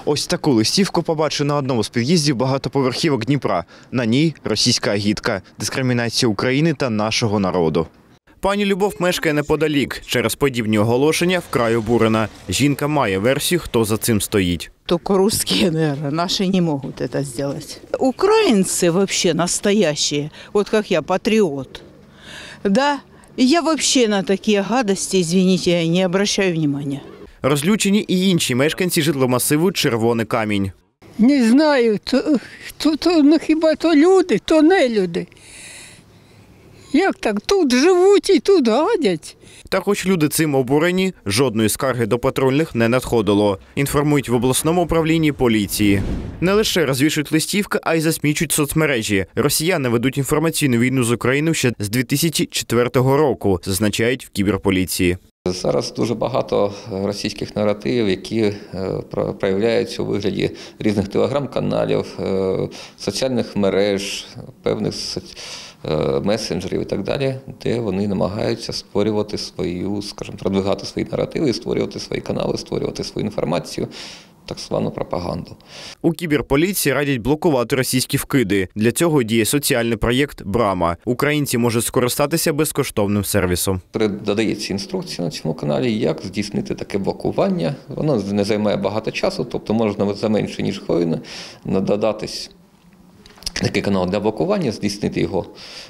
Ось таку листівку побачив на одному з під'їздів багатоповерхівок Дніпра. На ній російська агітка, дискримінація України та нашого народу. Пані Любов мешкає неподалік. Через подібні оголошення вкрай обурена. Жінка має версію, хто за цим стоїть. Только русские, наверное, наши не могут это сделать. Украинцы вообще настоящие, вот как я, патриот. Да, и я вообще на такие гадости, извините, не обращаю внимания. Розлючені і інші мешканці житломасиву «Червоний камінь». Не знаю, ну, хіба то люди, то не люди. Як так? Тут живуть і тут гадять. Та хоч люди цим обурені, жодної скарги до патрульних не надходило. Інформують в обласному управлінні поліції. Не лише розвішують листівки, а й засмічують соцмережі. Росіяни ведуть інформаційну війну з Україною ще з 2004 року, зазначають в кіберполіції. Зараз дуже багато російських наративів, які проявляються у вигляді різних телеграм-каналів, соціальних мереж, певних месенджерів і так далі, де вони намагаються створювати свою, скажімо, продвигати свої наративи, створювати свої канали, створювати свою інформацію, так звану пропаганду. У кіберполіції радять блокувати російські вкиди. Для цього діє соціальний проєкт «Брама». Українці можуть скористатися безкоштовним сервісом. Додається інструкція на цьому каналі, як здійснити таке блокування. Воно не займає багато часу, тобто можна за менше, ніж хвилину додатись такий канал для блокування, здійснити його,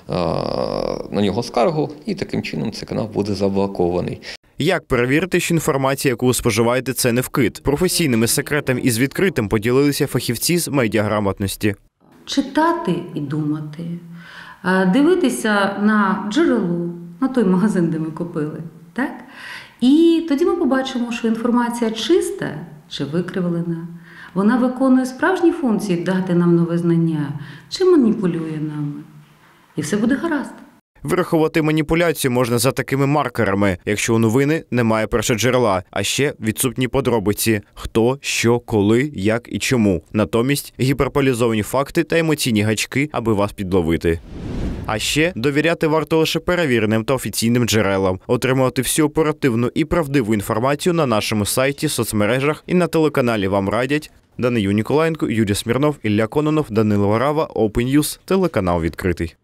на нього скаргу, і таким чином цей канал буде заблокований. Як перевірити, що інформація, яку ви споживаєте, це не вкид? Професійними секретами із відкритим поділилися фахівці з медіаграмотності. Читати і думати, дивитися на джерело, на той магазин, де ми купили. Так? І тоді ми побачимо, що інформація чиста чи викривлена. Вона виконує справжні функції дати нам нове знання, чи маніпулює нами. І все буде гаразд. Вирахувати маніпуляцію можна за такими маркерами, якщо у новини немає першоджерела, а ще відсутні подробиці – хто, що, коли, як і чому. Натомість гіперполізовані факти та емоційні гачки, аби вас підловити. А ще довіряти варто лише перевіреним та офіційним джерелам, отримувати всю оперативну і правдиву інформацію на нашому сайті, соцмережах і на телеканалі вам радять Данию Ніколаєнко, Юрій Смірнов, Ілля Кононов, Данило Варава, Open News, телеканал відкритий.